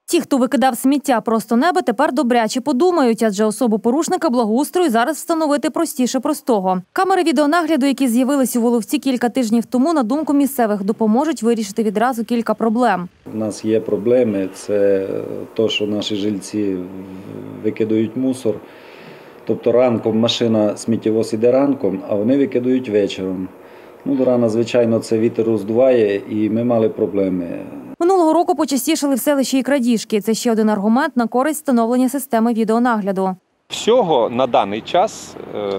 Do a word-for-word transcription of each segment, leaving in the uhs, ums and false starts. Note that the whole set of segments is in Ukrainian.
Ті, хто викидав сміття просто неба, тепер добряче подумають, адже особу порушника благоустрою зараз встановити простіше простого. Камери відеонагляду, які з'явились у Воловці кілька тижнів тому, на думку місцевих, допоможуть вирішити відразу кілька проблем. У нас є проблеми, це те, що наші жильці викидають мусор. Тобто ранком машина сміттєвоз іде ранком, а вони викидають вечором. Ну, до рана, звичайно, це вітер роздуває, і ми мали проблеми. Минулого року почастішали в селищі і крадіжки. Це ще один аргумент на користь встановлення системи відеонагляду. Всього на даний час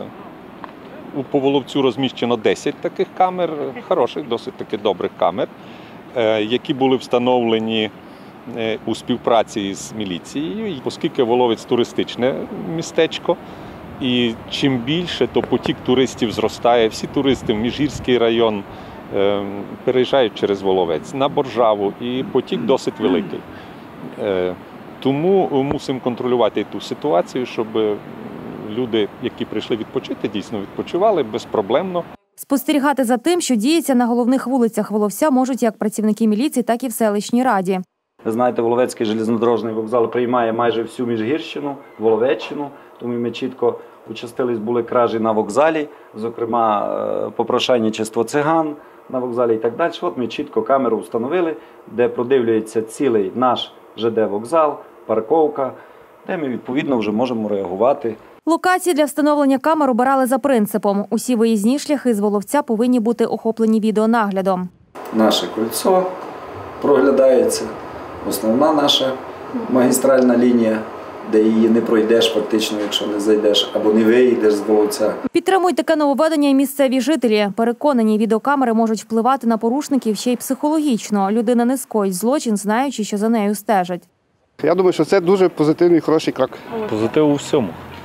у Поволовцю розміщено десять таких камер, хороших, досить таки добрих камер, які були встановлені у співпраці з міліцією, оскільки Воловець – туристичне містечко. І чим більше, то потік туристів зростає. Всі туристи в Міжгірський район е, переїжджають через Воловець, на Боржаву, і потік досить великий. Е, тому мусимо контролювати ту ситуацію, щоб люди, які прийшли відпочити, дійсно відпочивали безпроблемно. Спостерігати за тим, що діється на головних вулицях Воловця, можуть як працівники міліції, так і в селищній раді. Ви знаєте, Воловецький железнодорожний вокзал приймає майже всю Міжгірщину, Воловеччину, тому ми чітко участились були кражі на вокзалі, зокрема попрошайничество циган на вокзалі і так далі. От ми чітко камеру встановили, де продивлюється цілий наш ЖД-вокзал, парковка, де ми відповідно вже можемо реагувати. Локації для встановлення камер обирали за принципом. Усі виїзні шляхи з Воловця повинні бути охоплені відеонаглядом. Наше кольцо проглядається, основна наша магістральна лінія, де її не пройдеш фактично, якщо не зайдеш або не виїдеш з Воловця. Підтримують таке нововведення і місцеві жителі. Переконані, відеокамери можуть впливати на порушників ще й психологічно. Людина не скоїть злочин, знаючи, що за нею стежать. Я думаю, що це дуже позитивний, хороший крок. Позитив у всьому.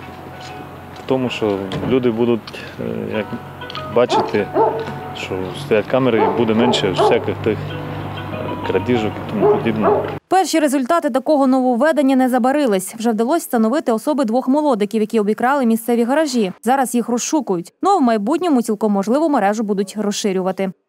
В тому, що люди будуть як, бачити, що стоять камери і буде менше всяких тих крадіжок і тому подібне. Перші результати такого нововведення не забарились. Вже вдалося встановити особи двох молодиків, які обікрали місцеві гаражі. Зараз їх розшукують. Ну а в майбутньому цілком можливо мережу будуть розширювати.